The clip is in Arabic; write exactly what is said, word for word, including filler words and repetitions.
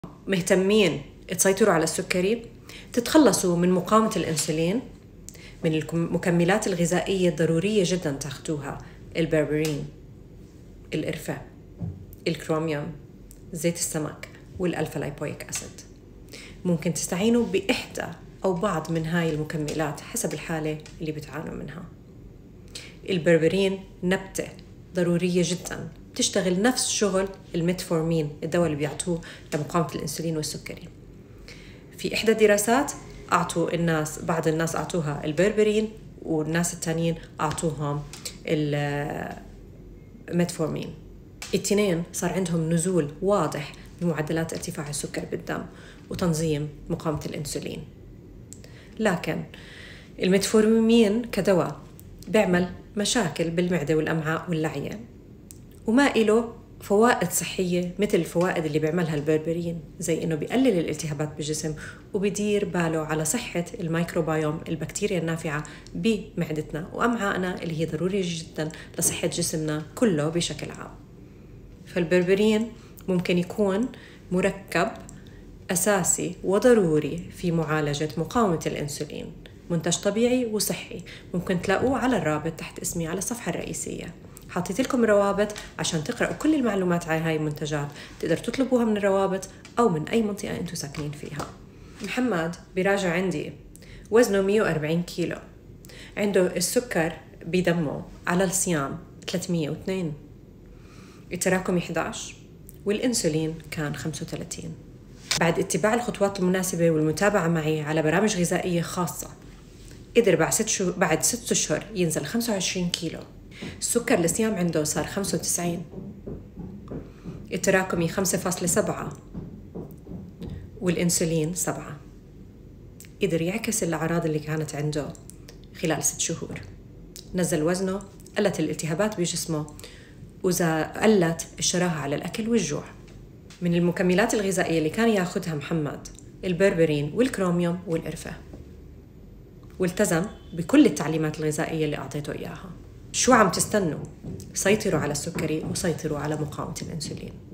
مهتمين تسيطروا على السكري، تتخلصوا من مقاومة الأنسولين، من المكملات الغذائية الضرورية جدا تاخدوها: البربرين، القرفة، الكروميوم، زيت السمك، والألفا لايبويك أسيد. ممكن تستعينوا بإحدى أو بعض من هاي المكملات حسب الحالة اللي بتعانوا منها. البربرين نبتة ضرورية جدا، بتشتغل نفس شغل الميتفورمين، الدواء اللي بيعطوه لمقاومة الأنسولين والسكري. في إحدى الدراسات أعطوا الناس، بعض الناس أعطوها البربرين والناس التانيين أعطوهم الميتفورمين. التنين صار عندهم نزول واضح بمعدلات ارتفاع السكر بالدم وتنظيم مقاومة الأنسولين. لكن الميتفورمين كدواء بيعمل مشاكل بالمعدة والأمعاء واللعية، وما إله فوائد صحية مثل الفوائد اللي بيعملها البربرين، زي إنه بيقلل الالتهابات بالجسم وبيدير باله على صحة الميكروبيوم، البكتيريا النافعة بمعدتنا وأمعائنا اللي هي ضرورية جدا لصحة جسمنا كله بشكل عام. فالبربرين ممكن يكون مركب أساسي وضروري في معالجة مقاومة الأنسولين، منتج طبيعي وصحي. ممكن تلاقوه على الرابط تحت اسمي على الصفحة الرئيسية. حطيت لكم روابط عشان تقرأوا كل المعلومات عن هاي المنتجات، تقدر تطلبوها من الروابط أو من أي منطقة أنتوا ساكنين فيها. محمد بيراجع عندي، وزنه مية وأربعين كيلو، عنده السكر بدمه على الصيام ثلاثمية واثنين، التراكمي إحدى عشر، والإنسولين كان خمسة وثلاثين. بعد اتباع الخطوات المناسبة والمتابعة معي على برامج غذائية خاصة، قدر بعد ست شهور بعد ست أشهر ينزل خمسة وعشرين كيلو. السكر الصيام عنده صار خمسة وتسعين، التراكمي خمسة فاصلة سبعة، والإنسولين سبعة. قدر يعكس الأعراض اللي كانت عنده خلال ست شهور. نزل وزنه، قلت الالتهابات بجسمه، وقلت الشراهة على الأكل والجوع. من المكملات الغذائية اللي كان ياخدها محمد البربرين والكروميوم والقرفة، والتزم بكل التعليمات الغذائية اللي أعطيته إياها. شو عم تستنوا؟ سيطروا على السكري وسيطروا على مقاومة الأنسولين.